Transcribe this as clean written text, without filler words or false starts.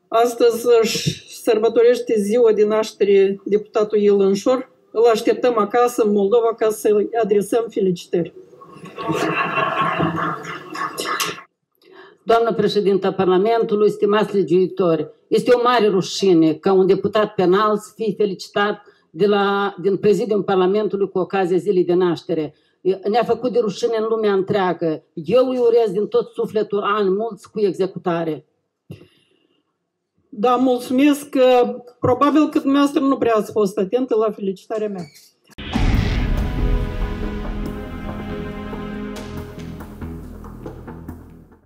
Astăzi își sărbătorește ziua de naștere deputatul Ilan Șor. Îl așteptăm acasă, în Moldova, ca să-i adresăm felicitări. Doamnă președintă Parlamentului, stimați legiuitori, este o mare rușine ca un deputat penal să fie felicitat din prezidiul Parlamentului cu ocazia zilei de naștere. Ne-a făcut de rușine în lumea întreagă. Eu îi urez din tot sufletul ani mulți cu executare. Da, mulțumesc. Probabil că dumneavoastră nu prea ați fost atentă la felicitarea mea.